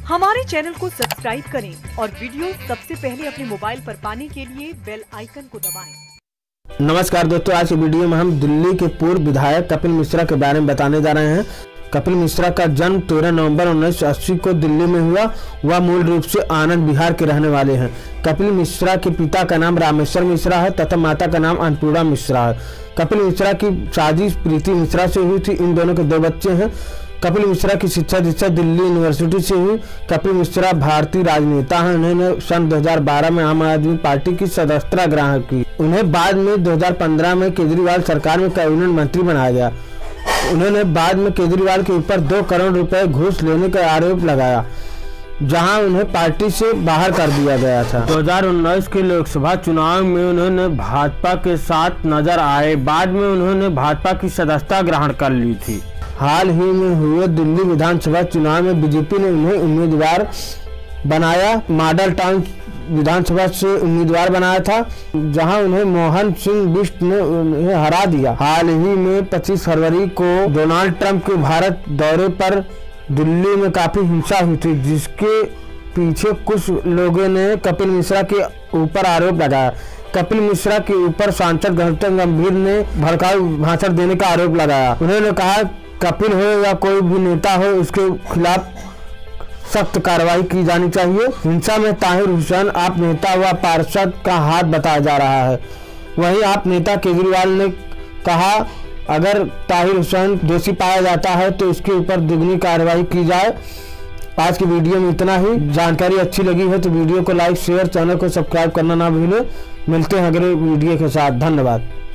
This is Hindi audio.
हमारे चैनल को सब्सक्राइब करें और वीडियो सबसे पहले अपने मोबाइल पर पाने के लिए बेल आइकन को दबाएं। नमस्कार दोस्तों, आज की वीडियो में हम दिल्ली के पूर्व विधायक कपिल मिश्रा के बारे में बताने जा रहे हैं। कपिल मिश्रा का जन्म 13 नवंबर 1980 को दिल्ली में हुआ। वह मूल रूप से आनंद बिहार के रहने वाले हैं। कपिल मिश्रा के पिता का नाम रामेश्वर मिश्रा है तथा माता का नाम अन्नपूर्णा मिश्रा है। कपिल मिश्रा की शादी प्रीति मिश्रा से हुई थी। इन दोनों के 2 बच्चे हैं। कपिल मिश्रा की शिक्षा दीक्षा दिल्ली यूनिवर्सिटी से हुई। कपिल मिश्रा भारतीय राजनेता हैं। उन्होंने सन 2012 में आम आदमी पार्टी की सदस्यता ग्रहण की। उन्हें बाद में 2015 में केजरीवाल सरकार में कैबिनेट मंत्री बनाया गया। उन्होंने बाद में केजरीवाल के ऊपर 2 करोड़ रुपए घूस लेने का आरोप लगाया, जहां उन्हें पार्टी से बाहर कर दिया गया था। 2019 के लोकसभा चुनाव में उन्होंने भाजपा के साथ नजर आए। बाद में उन्होंने भाजपा की सदस्यता ग्रहण कर ली थी। हाल ही में हुए दिल्ली विधानसभा चुनाव में बीजेपी ने उन्हें उम्मीदवार बनाया। मॉडल टाउन विधानसभा से उम्मीदवार बनाया था, जहां उन्हें मोहन सिंह बिष्ट ने उन्हें हरा दिया। हाल ही में 25 फरवरी को डोनाल्ड ट्रंप के भारत दौरे पर दिल्ली में काफी हिंसा हुई थी, जिसके पीछे कुछ लोगों ने कपिल मिश्रा के ऊपर आरोप लगाया। कपिल मिश्रा के ऊपर सांसद गौतम गंभीर ने भड़काऊ भाषण देने का आरोप लगाया। उन्होंने कहा कपिल हो या कोई भी नेता हो, उसके खिलाफ सख्त कार्रवाई की जानी चाहिए। हिंसा में ताहिर हुसैन आप नेता व पार्षद का हाथ बताया जा रहा है। वहीं आप नेता केजरीवाल ने कहा अगर ताहिर हुसैन दोषी पाया जाता है तो इसके ऊपर दुगनी कार्रवाई की जाए। आज की वीडियो में इतना ही। जानकारी अच्छी लगी है तो वीडियो को लाइक शेयर, चैनल को सब्सक्राइब करना ना भूलें। मिलते हैं अगले वीडियो के साथ। धन्यवाद।